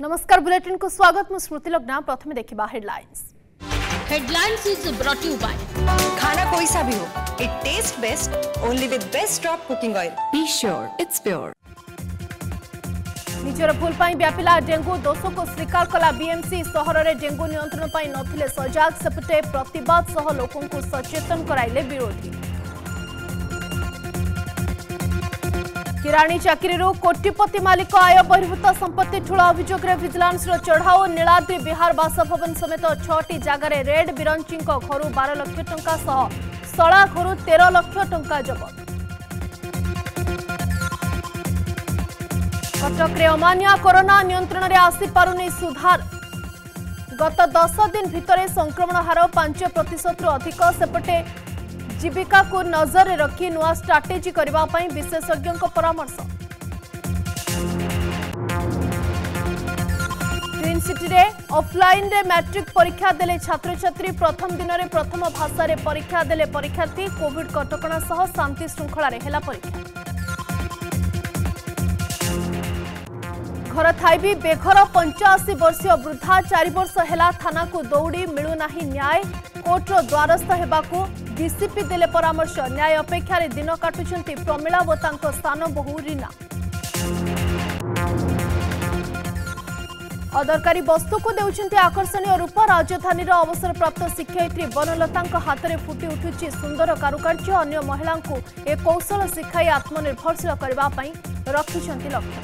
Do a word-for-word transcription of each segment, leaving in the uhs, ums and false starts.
नमस्कार बुलेटिन को स्वागत। मु स्मृति लग्ना। प्रथमे देखिबा headlines. Headlines is brought you by खाना कोई सा भी हो, it taste best only with best drop cooking oil. Be sure it's pure. निजर भूल पाई व्यापिला डेंगू दोष को स्वीकार कला बीएमसी। सहर में डेंगू नियंत्रण पाई नथिले सजाग, सेपटे प्रतिवाद सह लोकों को सचेतन कराइले विरोधी। किराणी चाकरी कोटिपति मालिक आय बहिर्भूत संपत्ति ठूल अभियोग विजिलेंस चढ़ाऊ। नीलाद्री बिहार बासभवन समेत छटी जगार रेड। बिरंची घर बार लाख टंका सह सला घर तेरह लाख टंका जबत। कटक रे अमानिया कोरोना नियंत्रण में आसी पारुनी सुधार। गत दस दिन भितर संक्रमण हार पांच प्रतिशत अधिक। सेपटे जीविका को नजर रखी नुआ स्ट्राटेजी करबा पई विशेषज्ञों को परामर्श। ट्विन सिटी रे ऑफलाइन रे मैट्रिक परीक्षा देले छात्र छात्री। प्रथम दिन रे प्रथम भाषा रे परीक्षा देले परीक्षार्थी। कोविड कटकणा सह शांति श्रृंखला रे हेला परीक्षा। घर थाई भी बेघर पंचाशी वर्षीय वृद्धा चार वर्ष हेला थाना को दौड़ी मिलूना न्याय। कोर्टर द्वारस्थ हेबाकू डीसीपी देले परामर्श। न्याय अपेक्षा रे दिन काटुचंती प्रमिला व तांको स्थान बहु रीना। अदरकारी वस्तु को देउचंती आकर्षणीय रूप। राजधानी अवसर प्राप्त शिक्षयित्री बनलता हाथ में फुटी उठुची सुंदर कारुकार्य। अन्य महिला को ए कौशल शिखाई आत्मनिर्भरशील करने रखिछंती लक्ष्य।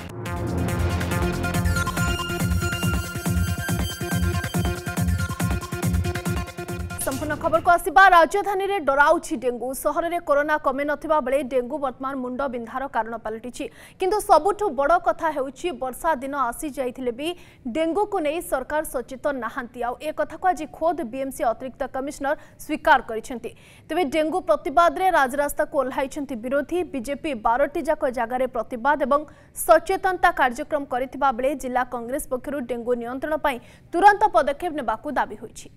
संपूर्ण खबर को आसिबा। राजधानी रे डराउछि डेंगू। सहर में कोरोना कमे नथिबा बेले डेंगू वर्तमान मुंड बिंधार कारण पलटिछि। किंतु सबुठु बड़ कथा हेउछि वर्षा दिन आसी जाइथिले भी डेंगू को नहीं सरकार सचेतन नाहांती। आ ए कथा को आज खोद बीएमसी अतिरिक्त कमिश्नर स्वीकार करिसेंती। तबे डेंगू प्रतिवाद रे राजरास्ता को ओल्हाइछंती विरोधी। बीजेपी बारटी जाक जगार प्रतिवाद एवं सचेतनता कार्यक्रम करिथिबा बेले जिला कांग्रेस पक्षरु डेंगू नियंत्रण पई तुरंत पदक्षेप नेबाकू दाबी होइछि।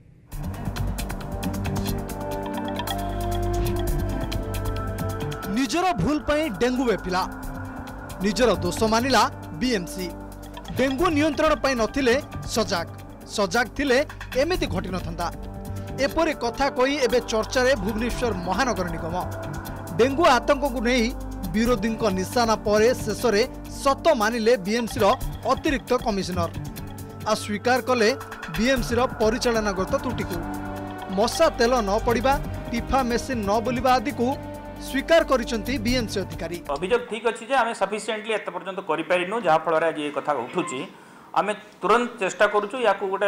निजर भूल पाई डेंगू व्यापिला, निजर दोष मानिला बीएमसी। डेंगू नियंत्रण पाई नथिले सजाग, सजाग थिले एमिति घटी नथंता। एपरि कथा कही एबे चर्चा रे भुवनेश्वर महानगर निगम। डेंगू आतंक को नहीं विरोधी निशाना परे शेष रे सत मानिले बीएमसी रो अतिरिक्त कमिश्नर। आ स्वीकार कले बीएमसी रो परिचालनागत त्रुटि को। मशा तेल न पड़िबा, टिफा मेसिन न बुलिबा आदि को स्वीकार करिसंती बीएमसी अधिकारी। अभियोग ठीक अछि जे आमे सफिशिएंटली एत पर्यंत करि पारिनु, जहा फल रे जे कथा उठुची आमे तुरंत चेष्टा करूछु याकू गोटे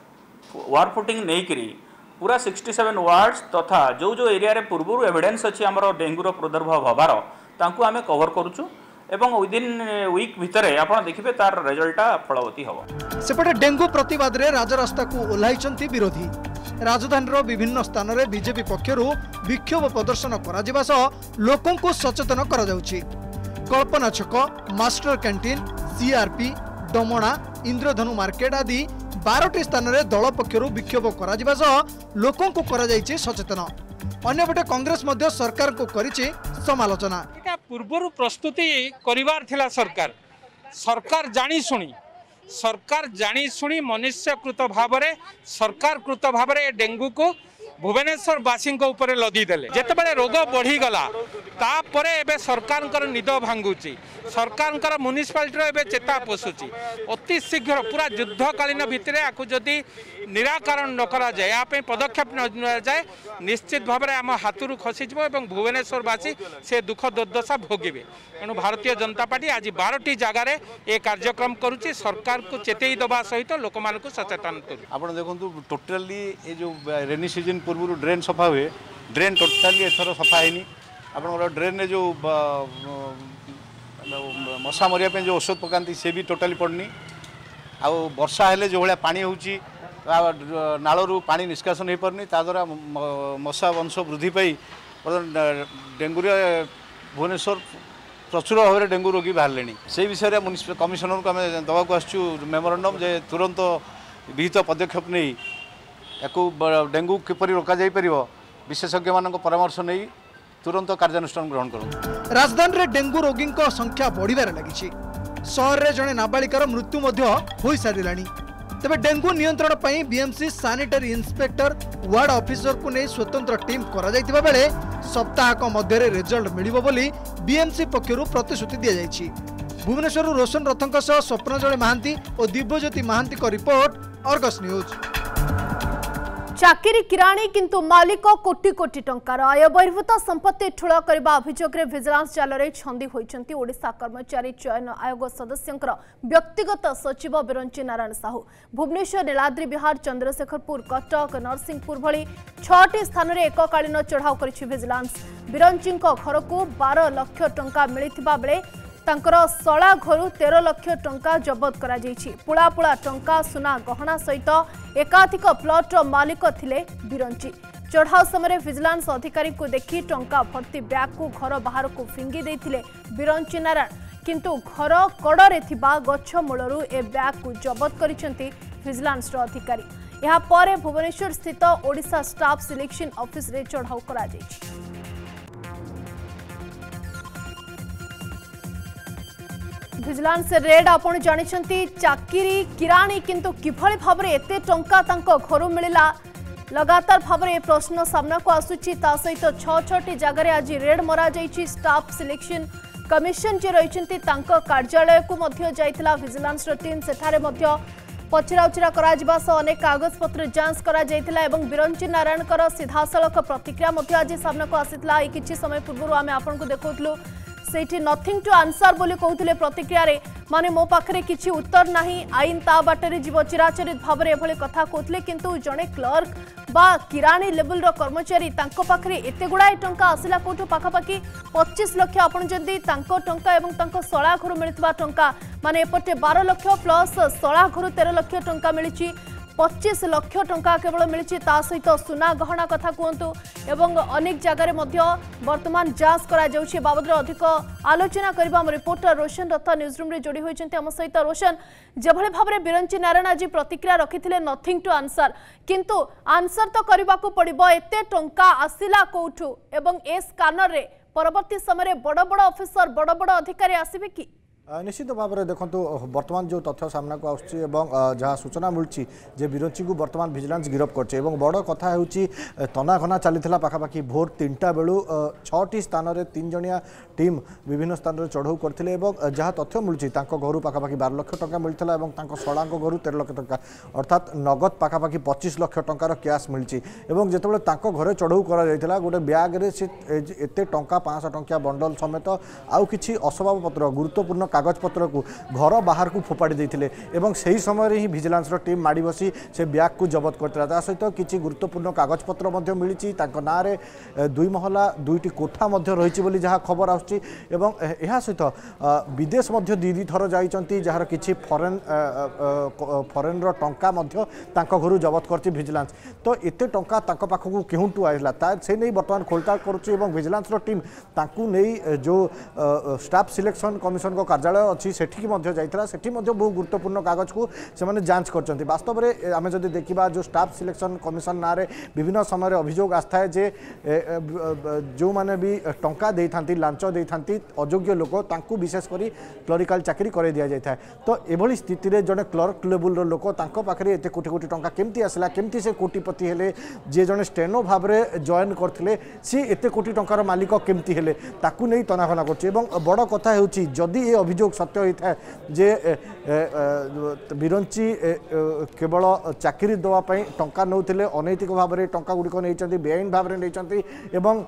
वार फुटिंग नै करी पूरा सड़सठ वार्ड्स तथा जो जो एरिया रे पूर्वरु एविडेंस अछि हमरो डेंगू रो प्रादुर्भाव हबार तांकू आमे कवर करूछु एवं विदिन वीक भितरे आपण देखिबे तार रिजल्टा फलवती हबो। सेपटे डेंगू प्रतिवाद रे राजरास्ता को ओल्हाइचंती विरोधी। राजधानी विभिन्न स्थान में बीजेपी पक्षर विक्षोभ प्रदर्शन कर लोकों को सचेतन करा जाउछि। कल्पना छक, master canteen, CRP, Damana, Indradhanu market आदि बारटी स्थान में दल पक्षर विक्षोभ कर लोकों को करा जाइछि सचेतन। अन्यपटे कांग्रेस मध्य सरकार को करिछि समालोचना। पूर्व प्रस्तुति करिवार थिला सरकार सरकार जानी शुणी सरकार जानी शुणी मनुष्यकृत भाव में सरकार कृत भाव में डेंगू को भुवनेश्वर वासी लदी देले। जेतेबेले रोग बढ़ीगला तापर एबे सरकार निद भांगुची, सरकार म्युनिसिपालिटी एबे चेता पशुची। अति शीघ्र पूरा युद्धकालीन भितर आपको जदि निराकरण न करा जाए, या पदक्षेप न जाए, निश्चित भाव में आम हाथरू खसीज और भुवनेश्वरवासी से दुख दुर्दशा भोगे। तेणु भारतीय जनता पार्टी आज बारटी जगार ये कार्यक्रम करुच्ची। सरकार को चेतई दबा सहित लोक मानक सचेतन कर। आप देखो टोटाली ये जो रेनी सीजन पूर्व ड्रेन सफा हुए, ड्रेन टोटाली एथर सफा है। आप ड्रेन में जो मशा मरिया जो औषध पकाती सी भी टोटाली पड़नी। आ वर्षा हेले जो भाया पानी होची नालू पानी निष्कासन हो पारनी, द्वारा मशा वंश वृद्धि पाई डेंगू भुवनेश्वर प्रचुर भाव में डेंगू रोगी बाहर से विषय म्युनिसिपल कमिशनर को आम दवाक आसु मेमोरांडम जे तुरंत विहित पदक्षेप नहीं या डेंगू किपर रोक जापर विशेषज्ञ मान परामर्श नहीं तुरंत कार्यानुष्ठान ग्रहण करूँ। राजधानी रे डेंगू रोगी संख्या बढ़िबार लगी। सहर में जड़े नाबालिकार मृत्यु हो साराणी। तेज डेंगू नियंत्रण पर BMC sanitary inspector ward officer को नहीं स्वतंत्र टीम करा बेले सप्ताहक मध्य रिजल्ट मिलिबो बोली बीएमसी पक्षरु प्रतिश्रुति दि जाइछि। भुवनेश्वर रोशन रथंक सह स्वप्नजळे महांती और दिव्यज्योति महांती को रिपोर्ट, अर्गस न्यूज। चाकरी किराणी किंतु मालिक कोटी कोटी टंकार आय बहिर्भूत संपत्ति ठूल करने अभियोग में विजिलेंस जाल में छंदी होइछंती ओडिशा कर्मचारी चयन आयोग सदस्यंकर व्यक्तिगत सचिव बिरंची नारायण साहू। भुवनेश्वर, नीलाद्रि बिहार, चंद्रशेखरपुर, कटक, नरसिंहपुर भली छटी स्थान में एककालीन चढ़ाऊ करिछि विजिलेंस। बिरंची घर को बारह लाख टंका मिलिथिबा बेले तांकर सला घरु तेरह लाख टंका जबत करा जाइछि। पुला पुला टंका, सुना गहना सहित एकाधिक प्लॉट मालिक थिले बिरंची। चढ़ाऊ समय विजिलेंस अधिकारी को देखि टंका भर्ती बैग को घर बाहर को फिंगी देथिले बिरंची नारायण, किंतु घर कड़े थिबा गछ मूलरू ए बैग को जबत करिसेंती विजिलेंस अधिकारी। यहा परे भुवनेश्वर स्थित ओडिशा स्टाफ सिलेक्शन ऑफिस रे चढ़ाऊ करा जाइछि। विजिलेंस रेड आपण जानिछंती चाकरी किराणी किंतु किभଳି भाबरे एते टंका तांको घरु मिलिला लगातार भाबरे प्रश्न सामना को आसुची। ता सहित छ छटी जगह आज रेड मरा जाइछि। स्टाफ सिलेक्शन कमिशन जे रहिछंती तांको कार्यालय को मध्य जाइथिला विजिलेंस टीम। सेठारे मध्य पचरा उचरा करा जिबा सह अनेक कागज पत्र जांच करा जाइथिला एवं बिरंची नारायण कर सीधासलख प्रतिक्रिया मध्य आज सामना को आसिथिला। ए किछि समय पूर्व आमे आपन को देखौथलु सेठी नथिंग टू आंसर बोली कहते प्रतिक्रिया रे माने मो पाखरे किछि उत्तर नाही, आईन ता बाटरे जीव चिराचरित भाव में एभली कथा कहते, किंतु जड़े क्लर्क बा किराणी लेवल रो कर्मचारी तांको पाखरे एते गुड़ाए टंका आसिला कोठो पाखापाखि पच्चीस लाख। आपण जदि तांको टंका एवं तांको सला घर मिलितबा टंका माने एपटे बारह लाख प्लस सला घर तेरह लाख टंका मिलिछि, पच्चीस लाख टंका केवल मिली। ता सहित सुना गहना कथा कहतु एवं अनेक जगह वर्तमान जांच करा जाउछि। बाबद अधिक आलोचना करबा हम रिपोर्टर रोशन रथ न्यूज रूम रे जोड़ी होइछन्ते हम सहित। रोशन, जेभଳି भाबरे बिरंची नारायण आज प्रतिक्रिया रखिथिले नथिंग टू आंसर, किंतु आंसर तो करबाकू पड़िबो एते टंका आसिला कोठू एवं ए स्कैनर रे परवर्ती समय बड़ बड़ ऑफिसर बड़ बड़ अधिकारी आसीबे कि? निश्चित भाव में देखो बर्तमान जो तथ्य सामना को आसुच्ची जहाँ सूचना मिली जे बिरंची को बर्तमान विजिलेंस गिरफ्त करছে এবং बड़ कथा होची तनाघना चली पाखापाखि भोर तीनटा बेलू छटी स्थान में तीन जणिया टीम विभिन्न स्थान में चढ़ऊ करते जहाँ तथ्य मिली घर पाखापाखि बारह लाख टंका मिलता और सला घर तेरह लाख टंका अर्थात नगद पाखापाखि पच्चीस लाख टंकार कैश मिली। जितेबाला घरे चढ़ऊ कर गोटे ब्याग्रे से एत टंका पाँच टंकिया बंडल समेत आउ कि असबाब पत्र गुरुत्वपूर्ण कागज पत्र को घर बाहर को फोपाड़ी देते एवं सही समय ही विजिलेंस टीम माड़ी बसी से ब्याग को जबत करता सहित किसी गुरुत्वपूर्ण कागज पत्र मिली ना दुई महला दुईटी कोठा रही जहाँ खबर आसुच्ची यह सहित विदेश दी दी थर जाइंट जार कि फरेन फरेन टंका घर जबत कर विजिलेंस। तो एत टंका पाखक केउठू आइला से नहीं बर्तमान खोलताड़ करुच्ची विजिलेंस टीम ताकू नहीं जो स्टाफ सिलेक्शन कमिशन को कार्यालय अच्छी सेठी जाइला सेठी बहु गुरुत्वपूर्ण कागज को से जांच कर वास्तव में आम जब देखा जो स्टाफ सिलेक्शन कमिशन ना विभिन्न समय अभियोग आसता है जे जो मैंने भी टंका दे था लांच दे था अयोग्य लोक तांकू विशेषकर क्लरिकाल चाकरी कर दि जाए। तो एभली स्थिति रे जड़े क्लर्क लेवल लोक पाखे एत कोटी कोटी टंका केमती आसला केमती से कोटिपति हेले जे जड़े स्टेनो भाव में जॉइन करते सी एत कोटी टंकार मालिक केमती हेले ताकू नहीं तनाघना कर बड़ कथा होची जदि ये अभियोग सत्य होता है जे बिरंची केवल चाकरी देवाई टंका नौले अनैतिक भाव में टंका गुड़िक नहीं बेआईन भाव में नहीं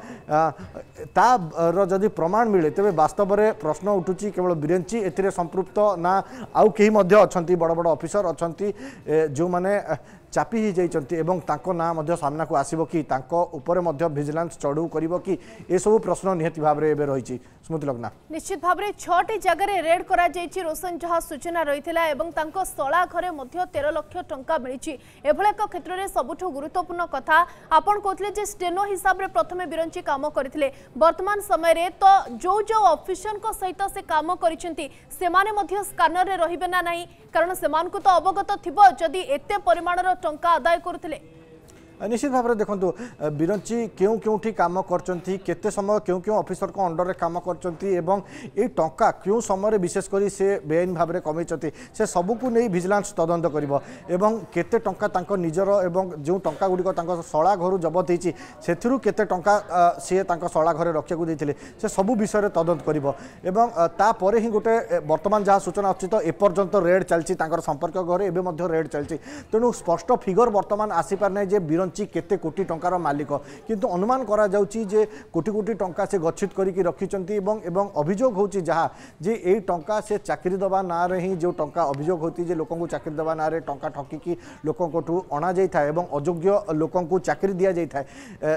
तार जदि प्रमाण मिले तेरे वास्तव में प्रश्न उठुची केवल बिरंची ए संपृक्त ना आउ कहीं अच्छा बड़ बड़ ऑफिसर अच्छा जो मैंने चापी ही जाइछन्ती एवं तांको ना मध्य सामना को आसीबो कि तांको ऊपर मध्य विजिलेंस चढ़ू करिवो कि ए सब प्रश्न निहति भाव रे एबे रहिछि। स्मृति लग्ना निश्चित भाव में छटी जगह रेड करा जाइछि। रोशन जहाँ सूचना रहिथिला एवं तांको सला घरे मध्य तेरह लाख टंका मिलिछि। एभले एक क्षेत्र में सबुठु गुरुत्वपूर्ण कथा आपण कहथिले जे स्टेनो हिसाब रे प्रथमे बिरंची काम करथिले वर्तमान समय रे तो जो जो ऑफिसर को सहित से काम करिसेंती सेमाने मध्य स्कैनर रे रहिबे ना नाही कारण सेमान को तो अवगत थिबो जदि एते परिमाणर टंका आदाय करथिले। निश्चित भाव में देखो बिरंची क्यों क्योंठी काम करचंती केते समय क्यों क्यों ऑफिसर को अंडर रे काम करचंती एवं ए टंका क्यों समय विशेष करी से बेआईन भाव में कमेचंती से सबू को नहीं विजिलेंस तदंत करिवो एवं केते टंका तांको निजर एवं जो टंका गुडी को तांको सळा घर जबत होईची सेथिरु केते टंका से तांको सळा घरे रक्षा को देथिले से सबू विषय रे तदंत करिवो एवं ता परे ही गोटे वर्तमान जहाँ सूचना अछि तो ए पर्यंत रेड चलची तांकर संपर्क घरे एबे मध्य रेड चलची तेणु स्पष्ट फिगर वर्तमान आसी पार नै जे बिरंची केते कोटी टंकार मालिक किंतु अनुमान करा जाउची जे कोटी कोटी टंका से गच्छित करिकि रखिचंती एवं एवं अभियोग होउची जहाँ जे ए टंका से चाकरी दबा ना रे ही जो टंका अभियोग होती जे लोकन को चाकरी दबा ना रे टंका ठकी कि लोकन कोठू अणा जाई था एवं अयोग्य लोकन को चाकरी दिया जाई था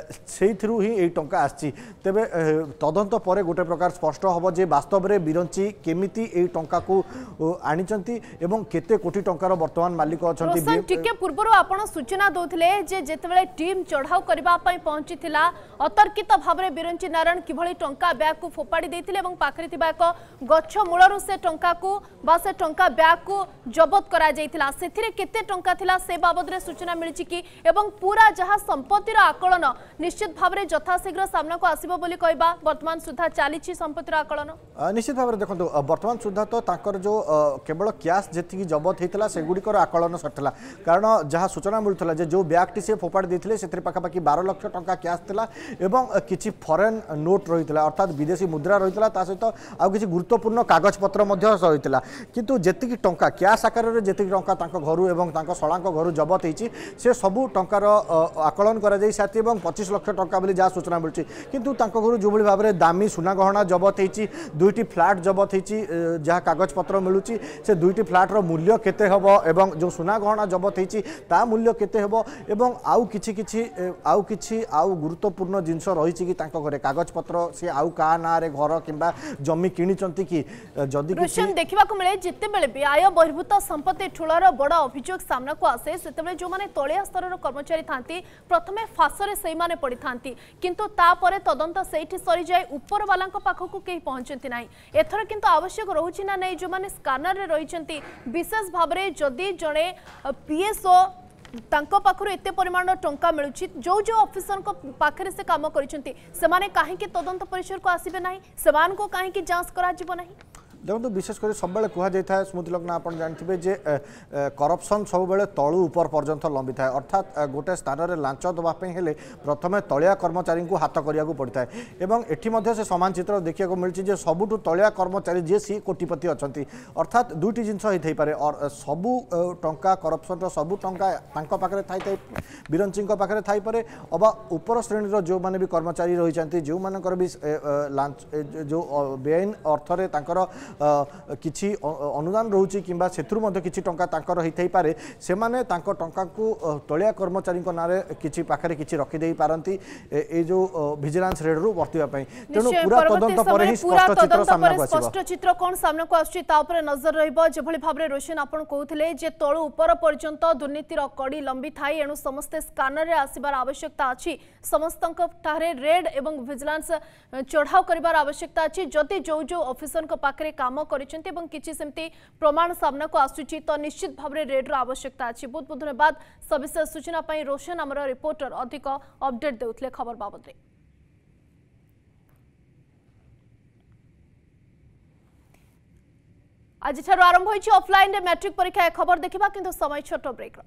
सेइथरु ही ए टंका आछि तबे तदंत परे गोटे प्रकार स्पष्ट हबो जे वास्तव रे बिरंची केमिति ए टंका को आनिचंती एवं केते कोटी टंकार वर्तमान मालिक अछंती रोशन टिके पूर्वरु आपण सूचना दोथले जे जेतेबेले टीम चढ़ाऊ करबा पई पहुंचीथिला अतर्कित भाबरे बिरंची नारायण किभଳି टंका ब्याग को फोपाडी देथिले एवं पाखरे थिबा एक गच्छ मूलरु से टंका को बा से टंका ब्याग को जबत करा जाइथिला सेथिरे केते टंका थिला से बाबद रे सूचना मिलिछि कि एवं पूरा जहां संपत्तिर आकलन निश्चित भाबरे यथाशीघ्र सामना को आसीबो बोली कहबा वर्तमान सुधा चालिछि संपत्तिर आकलन निश्चित भाबरे देखंतु वर्तमान सुधा तो ताकर जो केवल कैश जेतिकी जबत हेतला से गुडी कर आकलन सटला कारण जहां सूचना मिलथला जे जो ब्याग टी से फोपाडी देथिले सेतिर पाखा पाखी बारह लाख टंका कैश थिला एवं किछि फॉरेन नोट रहितला अर्थात विदेशी मुद्रा रहितला ता सहित आ किछि गुरुत्वपूर्ण कागज पत्र मध्ये रहितला किंतु जेतिकी टंका कैश आकार रे जेतिकी टंका तांको घरु एवं तांको सळांको घरु जबत हेछि से सबु टंकार आकलन करा जाई साथी एवं पच्चीस लाख टंका बोली जहां सूचना मिलछि किंतु तांको घरु जो भली भाबरे दामी सुना गहना जबत हेछि दुईटी फ्लैट जबत हेछि जहां कागज पत्र मिलुछि से दुईटी फ्लैट रो मूल्य केते हबो एवं जो सुना गहना जबत हेछि ता मूल्य केते हबो एवं आउ किछि किछि आउ किछि आउ गुरुत्वपूर्ण जिंस रहिछि कि तांको घरे कागज पत्र से आउ का ना रे घर किबा जमी किनिचंती कि जदी किछि देखिबा को मिले जिते बेले भी आय बहिर्भूत संपत्ति ठुलर बड़ अभियोग सामना को आसे सेते बेले जो माने तळिया स्तर रो कर्मचारी थांती प्रथमे फासरे सेई माने पड़ी थांती किंतु ता परे तदंत सेठी सरी जाय ऊपर वाला को पाखो को केही पहुंचंती नाही एथर किंतु आवश्यक रहउछि ना नै जो माने स्कैनर रे रहिचंती विशेष भाबरे जदी जणे पीएसओ तांको पाखरु एते परिमाण टंका मिलुछि जो जो ऑफिसर को पाखरे से काम करिसंती से माने काहे कि तदंत परिसर को आसीबे नाही समान को काहे कि जांच करा जिवो नाही देखो विशेष कर सब कह जाए स्मृति लग्न आप जानते जे करप्शन सब बेले तलू ऊपर पर्यंत लंबी थाए अर्थात गोटे स्थान में लांच देवाई हेले प्रथमे तलिया कर्मचारी को हाथ करिया पड़ता है एवं एठी मध्य से समान चित्र देखा मिली सबुठू तलिया कर्मचारी जी सी कोटिपति अच्छा अर्थात दुईटी जिनस होता पारे और सबू टंका करप्शन सबू टंका पाखे थी बिरंची पाखे थी पारे अबा उपर श्रेणी जो मैंने भी कर्मचारी रही जो मानकर भी लांच जो बेआईन अर्थरे तांकर किछि अनुदान रोची किंबा सेथुर मध्ये किछि टंका तांकर होई पारे से माने तांको टंका को तळिया कर्मचारी को नारे किछि पाखरे किछि रखि देई पारंती ए जो विजिलेंस रेड रु वर्तिबा पई तेनु पूरा तदंत पर ही स्पष्ट चित्र सामना को आसीबो स्पष्ट चित्र कोन सामना को आछि ता ऊपर नजर रहइबो जे भली भाबरे रोशन आपण कहउथिले जे तळु ऊपर पर्यंत दुर्नीतिर कड़ी लंबी थाई एनु समस्त स्कैनर रे आसीबार आवश्यकता अछि समस्तक तारे रेड एवं विजिलेंस चढ़ाव करिबार आवश्यकता अछि जति जो जो ऑफिसर को पाखरे काम करिसेंती एवं किछि सेमती प्रमाण सामना को आसुची तो निश्चित भाबरे रेड रो आवश्यकता अछि बहुत बहुत धन्यवाद सविशेष सूचना पई रोशन हमर रिपोर्टर अधिक अपडेट देउथले खबर बाबत रे आज ठारो आरंभ होइछि ऑफलाइन रे मैट्रिक परीक्षा खबर देखिबा किंतु समय छोटो ब्रेक रो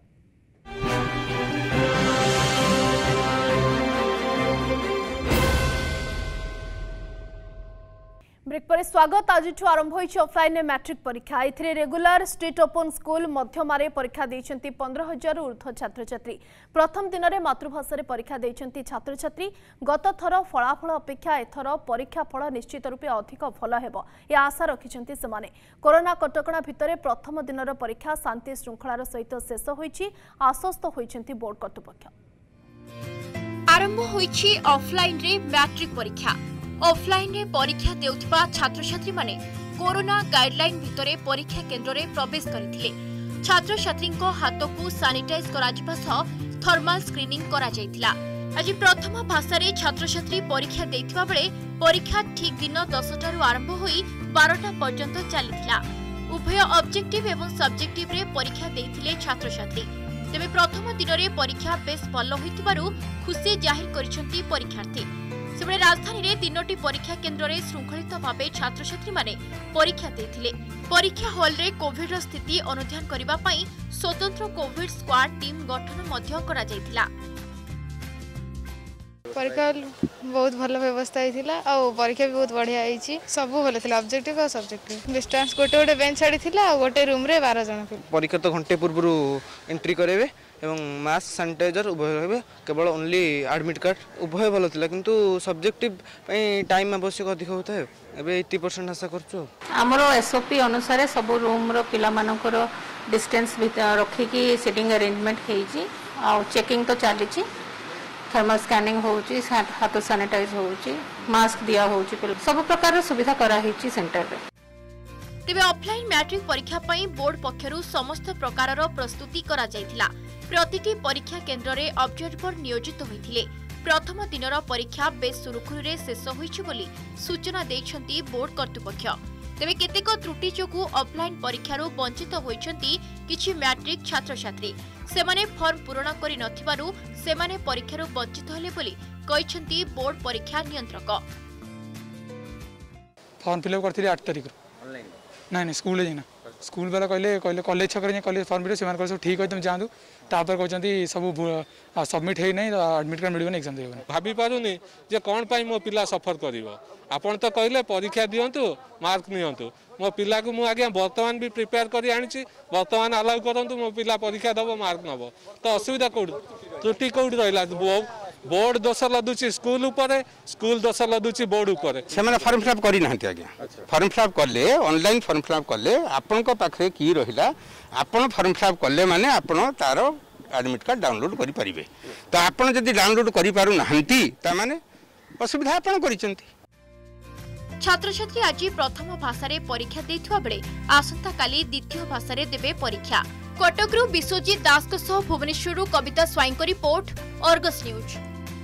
ब्रेक पर स्वागत आज आरंभ होइछि ऑफलाइन में मैट्रिक परीक्षा एथिरे रेगुलर स्टेट ओपन स्कूल मध्यमारे परीक्षा देइछंती पंद्रह हजार ऊर्ध्व छात्र छात्री प्रथम दिन में मातृभाषा रे परीक्षा देइछंती छात्र छात्री गत थर फलाफल अपेक्षा एथर परीक्षा फल निश्चित रूपे अधिक भल हेबो ए आशा रखिछंती सेमाने कोरोना कटकणा भितरे प्रथम दिन रो परीक्षा शांति श्रृंखलार सहित शेष होइछि आश्वस्त होइछंती बोर्ड कर्तृपक्ष आरंभ होइछि ऑफलाइन रे मैट्रिक परीक्षा ऑफलाइन रे परीक्षा देउथिबा छात्र छात्री माने कोरोना गाइडलाइन भितरे परीक्षा केंद्र रे प्रवेश करथिले छात्र छात्री को हाथ को सैनिटाइज करा जिबा सह थर्मल स्क्रीनिंग करा जायतिला आज प्रथम भाषा रे छात्र छात्री परीक्षा देथिबा बेले परीक्षा ठीक दिन दस टा रु आरंभ होई बारह टा पर्यंत चलीथिला उभय ऑब्जेक्टिव एवं सब्जेक्टिव रे परीक्षा देथिले छात्र छात्री तेबे प्रथम दिन में परीक्षा बेस भल होइतिबारु खुशी जाहिर करिसेंती परीक्षार्थी। सेबळे राजधानी रे तीनोटी परीक्षा केन्द्र रे श्रृंखलित भावे छात्र छात्री माने परीक्षा देथिले। परीक्षा हॉल रे कोविड स्थिति अनुध्यान करिबा पई स्वतंत्र कोविड स्क्वाड टीम गठन मध्य करा जायतिला। परीक्षा बहुत भल व्यवस्था होता आ परीक्षा भी बहुत बढ़िया होती सब भल था ऑब्जेक्टिव और सब्जेक्टिव डिस्टेंस गोटे गोटे बेंच छाड़ी आ गोटे रूम रे बारह जन थे। परीक्षा तो घंटे पूर्व एंट्री करेंगे एवं मास्क सैनिटाइजर उभय रहे केवल ओनली एडमिट कार्ड उभय भल था किंतु सब्जेक्टिव टाइम आवश्यक अधिक होता है एवं एट्टी परसेंट आशा कर एसओपी अनुसार सब रूम रो पिला मानकर डिस्टेंस रखिकी सीटिंग अरेंजमेंट हो चेकिंग तो चली थर्मल स्कैनिंग होउची हाथ सैनिटाइज होउची मास्क दिया होउची सब प्रकार सुविधा करा हिची सेंटर रे। तेबे ऑफलाइन मैट्रिक परीक्षा पई बोर्ड पक्षरु समस्त प्रकारर प्रस्तुति करा जायतिला। प्रतिटी परीक्षा केन्द्र रे ऑब्जर्वर नियोजित होइथिले। प्रथम दिनर परीक्षा बेस सुरुखुरु रे शेष होइछि बोली सूचना दैछंती बोर्ड कर्तृपक्ष। तेबे केतेक त्रुटि जोगु ऑफलाइन परीक्षारु वंचित होइछंती किछि मैट्रिक छात्र छात्री। सेमाने फॉर्म पूरण करि नथिबारु सेमाने परीक्षारु वंचित हले बोली कहिछंती बोर्ड परीक्षा नियंत्रक। फॉर्म फिलअप करथिले आठ तारिख ऑनलाइन नहीं नहीं स्कूल जेना स्कूल वाला कहले कहले कॉलेज छकर कॉलेज फॉर्म फिलअप सेमान सब ठीक है तुम जांदु तापर कहछंती सब सबमिट हे नै एडमिट कार्ड मिलबो एग्जाम देबो भाबी पारुनी जे कोन पई मो पिला सफर करिवो आपण तो कहले परीक्षा दियंतु मार्क नियंतु मो पिला को मु आगे वर्तमान भी प्रिपेयर करी आनिछि वर्तमान अलाउ करंतु मो पिला परीक्षा दबो मार्क नबो तो असुविधा कोड त्रुटि कोड रहला बोर्ड दोष लदुची स्कूल ऊपर स्कूल दोष लदुची बोर्ड ऊपर से माने फॉर्म फिलअप करी नाहंती आगे फॉर्म फिलअप करले ऑनलाइन फॉर्म फिलअप करले आपन को पाखरे की रहिला आपन फॉर्म फिलअप करले माने आपन तारो एडमिट कार्ड डाउनलोड करि परिबे तो आपन जदी डाउनलोड करि पारु नाहंती ता माने असुविधा आपन करिसंती। छात्र छात्री आज प्रथम भाषा रे परीक्षा देथिबा बेले आसंता काली द्वितीय भाषा रे देबे परीक्षा। कटकरू विश्वजीत दास को सह भुवनेश्वरु कविता स्वाई को रिपोर्ट अर्गस न्यूज।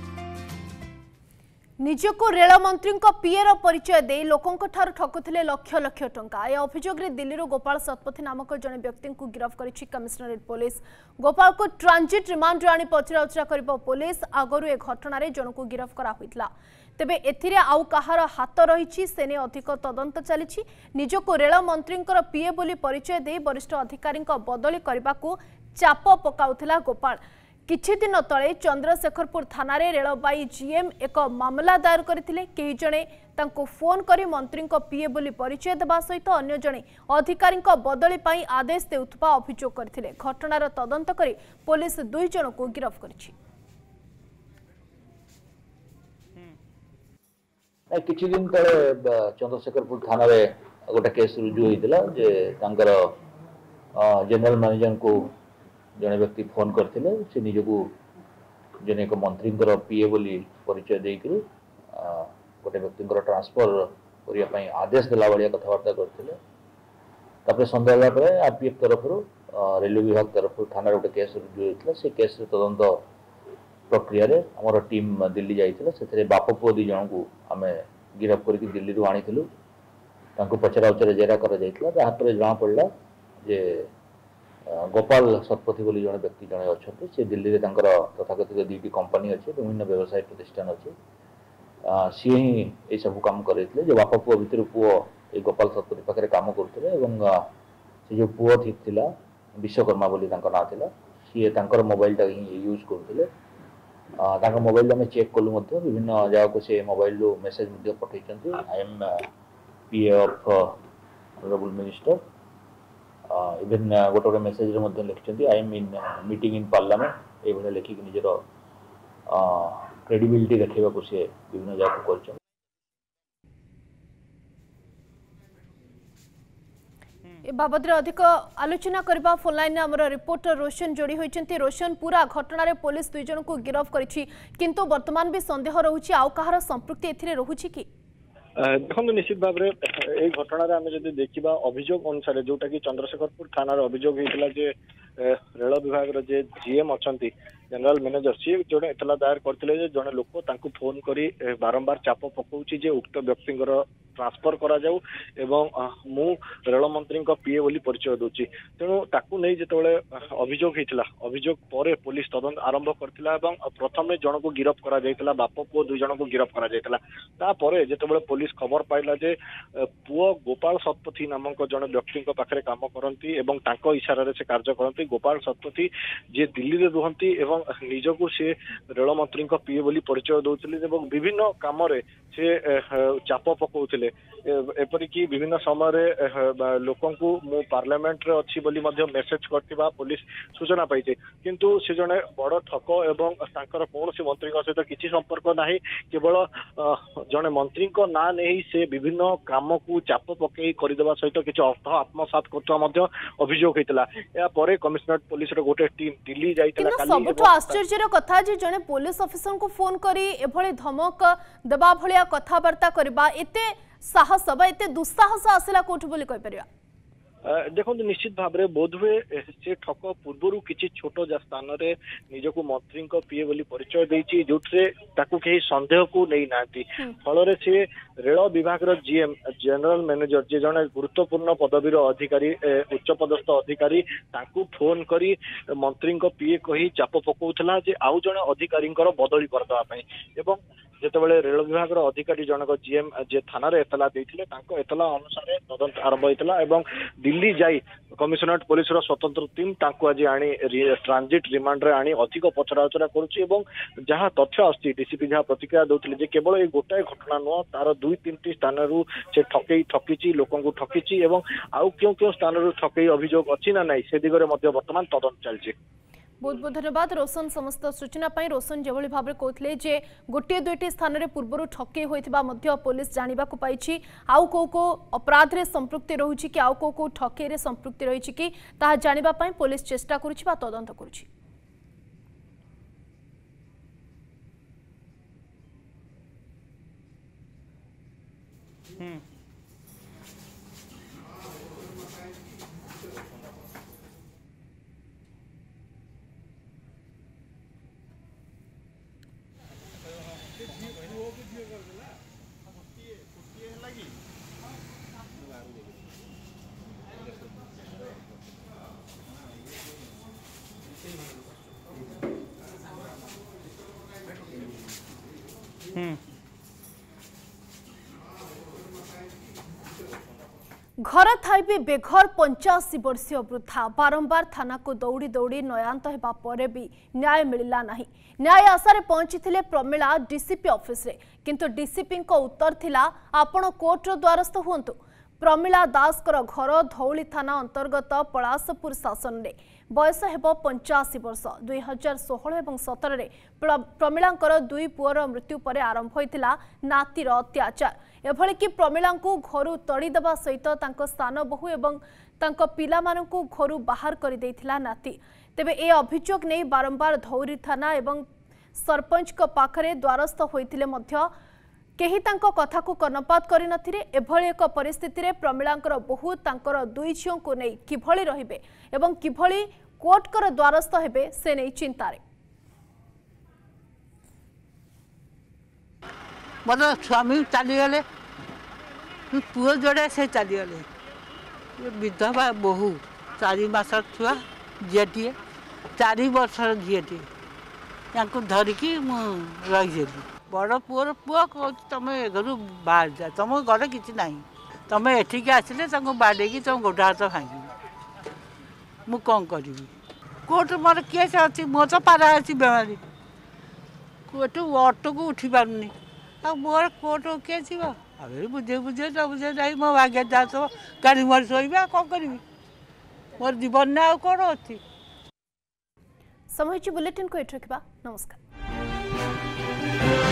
निजको रेल मंत्री पीएर परिचय दे लोकों ठकुले लक्ष लक्ष टंका। ए अभियोग रे दिल्ली गोपाल शतपथी नामक जने व्यक्ति को गिरफ्त करिछि कमिश्नरेट पुलिस। गोपाल को ट्रांजिट रिमांड रे आनी पचराउचरा करिबो पुलिस। आगरु ए घटना रे जनकु गिरफ्त करा होइतला तेबे एथिरे आउ कहार हाथ रही सेने अधिक तदंत चली। निजको रेल मंत्री पीए बोली परिचय दे वरिष्ठ अधिकारी बदली करने को चाप पकाउथिला गोपाल। किछि दिन तले चंद्रशेखरपुर थाना रे रेलबाई जीएम एक मामला दायर करथिले। केही जणे तांको फोन करी मंत्री पीए बोली परिचय देबा सहित अन्य जणे अधिकारी बदली पाई आदेश देउथबा अभियोग करथिले। घटनार तदंत करी पुलिस दुई जण को गिरफ्त करिछि। किछि दिन तले चंद्रशेखरपुर थाना रे गोटे केस रुजु होइतिला जे तांकर जनरल मैनेजर को जने व्यक्ति फोन करथिले से निजको जने एक मंत्री पीए बोली परिचय देकरी गोटे व्यक्ति ट्रांसफर करिया पई आदेश देला बलिया कथबार्ता करथिले। तापर संदेह होला परे आरपीएफ तरफ रेलवे विभाग तरफ थाना गोटे केस रुजु होइतिला। से केस तदंत प्रक्रिया रे हमर टीम दिल्ली जाइतिला। सेथरे बाप पुओ दि जण को आमे गिरफ्त करके दिल्ली रु आनिथिलु। तांको पचरा उचरा जेरा कर जाइतिला। ता हाथ रे जणा पड़ला जे गोपाल शतपथी बोली जने व्यक्ति जने अछंती से दिल्ली रे तांकर तथाकथित दुईटी कंपनी अछि विभिन्न व्यवसाय प्रतिष्ठान अछि सी ही ए सब काम करैतले जे बाप पुओ भितर पुओ ए गोपाल शतपथी पाखरे काम करथले एवं से जो पुओ थिला विश्वकर्मा बोली तांकर नाम थिला सी तांकर मोबाइल टा ही यूज करथले। तांकर मोबाइल में चेक कलु मध्य विभिन्न जगह को से मोबाइल रो मेसेज मध्य पठैछंती I am PA of honourable minister even गोटे गोटे मेसेज रे मध्य लिखिछंती I am in meeting in parliament ए भले लिखिक निजर क्रेडिबिलिटी देखैबा को से विभिन्न जगह को करछन। ए बाबद रे अधिक आलोचना करबा फोन लाइन ने हमर रिपोर्टर रोशन जोड़ी होइचंती। रोशन पूरा घटना रे पुलिस दुई जन को गिरफ्त करिछि किंतु वर्तमान भी संदेह रहउछि आउ कहार संपृक्ति एथिरे रहउछि कि देखो निश्चित भाव में यही घटना आम जब देखा अभियोग अनुसार जोटा कि चंद्रशेखरपुर थानार अभियोग होता जे रेल विभाग जे जीएम अच्छा जनरल मैनेजर सी जो इतला दायर करते जड़े लोक फोन कर बारंबार चाप पकाउछि जे उक्त व्यक्ति ट्रांसफर करा जाऊ एवं मु रेल मंत्री पीए बोली परिचय दूची तेणु ताकू नहीं जिते अभियोग होता अभियोग पर पुलिस तदंत आरंभ करथिला एवं प्रथम जन को गिरफ्त करा जायतिला बाप पुओ दुई जन को गिरफ्त करा जायतिला तापर जिते पुलिस खबर पाइला जे पुओ गोपाल शतपथी नामक जन व्यक्ति पाखरे काम करती एवं तांको इशारा से कार्य करती गोपाल शतपथी जे दिल्ली रे रुहंती एवं निजको से रेल मंत्री पीए बोली परिचय दौथिले एवं विभिन्न काम रे से चाप पकाउथिले एपरिकी विभिन्न समय लोकन को मु पार्लियामेंट रे अच्छी बोली मध्य मेसेज करथिबा पुलिस सूचना पाइছে किंतु से जने बड़ ठक एवं तांकर कौनसी मंत्री सहित किसी संपर्क नाही केवल जने मंत्री को ना नहीं से विभिन्न काम को चाप पकई करदेवा सहित किसी अर्थ आत्मसात करथवा मध्य अभियोग होइतला या परे कमिश्नरेट पुलिस रो गोटे टीम दिल्ली जाइतला काली सबुठ आश्चर्यर कथा जे जने पुलिस ऑफिसर को फोन करी एभली धमक देबा भलिया कथावार्ता करबा एते साहस बा एते दुस्साहस आसला कोठ बोली कहि परिया देखो निश्चित भाव में बोधवे से ठक पूर्व किसी छोट स्थान में निजक मंत्री पीए बोली परिचय देती जो कहीं संदेह को नहीं ना फल से रेल विभाग जीएम जनरल मैनेजर जे जने गुरुत्वपूर्ण पदवीर अधिकारी उच्च पदस्थ अधिकारी ताकू फोन करी मंत्री पीए कही चाप पकाउथला जे आउ जने अधिकारी बदली करदे एवं जितेबाला रेल विभाग अधिकारी जनक जीएम जे थाना रे एतला देथिले तांको एतला अनुसार तदंत आरंभ होइतला एवं दिल्ली जाई कमिशनरेट पुलिस रो स्वतंत्र टीम तांको आज आनी ट्रांजिट रिमांड रे आनी अधिक पचराउचरा करूची एवं जहां तथ्य आछि डीसीपी जहां प्रतिक्रिया दउथिले जे केवल ए गोटाए घटना न तार दुई तीन स्थान रु से ठकई ठकीची लोकन को ठकीची एवं आउ क्यों क्यों स्थान रु ठकई अभियोग अछि ना नै से दिगरे मध्ये वर्तमान तदंत चलछि। बहुत बहुत धन्यवाद रोशन समस्त सूचना पाई रोशन जेभली भाव कहते जे गोटे दुईटी स्थान में पूर्व ठकई होइथिबा मध्य पुलिस जानिबा को पाइछि आउ को को अपराध रे संपृक्ति रहुछि कि आउ को को ठकई रे संपृक्ति रहिछि कि ताहा जानिबा पाई पुलिस चेष्टा करूछि बा तदंत करूछि। हम्म घर थाइबे बेघर पंचाशी वर्षीय वृद्धा बारंबार थाना को दौड़ी दौड़ी नयांत हेबा परे भी न्याय मिलिला नहीं। न्याय आशारे पहुंची प्रमिला डीसीपी ऑफिस रे किंतु डीसीपी को उत्तर थिला आपण कोर्ट रो द्वारस्थ हुंतु। प्रमिला दास कर घर धौली थाना अंतर्गत पलासपुर शासन रे बयस हेबो पंचाशी वर्ष दुई हजार षोहल और सतर रे प्रमिला दुई पुअर मृत्यु पर आरंभ होइतिला नातीर अत्याचार एभली कि प्रमिला घर तड़ी देवा सहित तांको स्थान बहु एवं तांको पिला मानकु घर बाहर कर देइथिला नाती। तेबे ए अभियोग नै बारंबार धौरी थाना एवं सरपंच को पाखरे द्वारस्थ होइतिले मध्य केही तांको कथा को कर्णपात करि नथिरे। एभली एक परिस्थिति रे प्रमिलांकर बहु तांकर दुई झियो को नै किभली रहिबे एवं किभली कोर्ट कर द्वारस्थ हेबे से नै चिंता रे। मोर स्वामी चली गले पुओ जोड़े से चली गले विधवा बहु चारि मास छुआ झीटी चार वर्ष झीटी या धरिकी रही बड़ पुअर पुआ कह तुम घर बाहर जा तुम घर कि ना तुम एठिक आसिले बाड़े तुम गोड़ हाथ भांगी मु कौन करी कोर्ट मोर केस अच्छी मो तो पारा अच्छी बेमारी कोर्ट ऑटो को उठी पारूनी आ मोर कोर्ट किए जीव आगे बुझे बुझे न बुझे जा मो भाग्य जा तो गाड़ी मोर शोबा कौन करी मोर जीवन ना कौन अच्छी। समय बुलेटिन को एट रखा नमस्कार।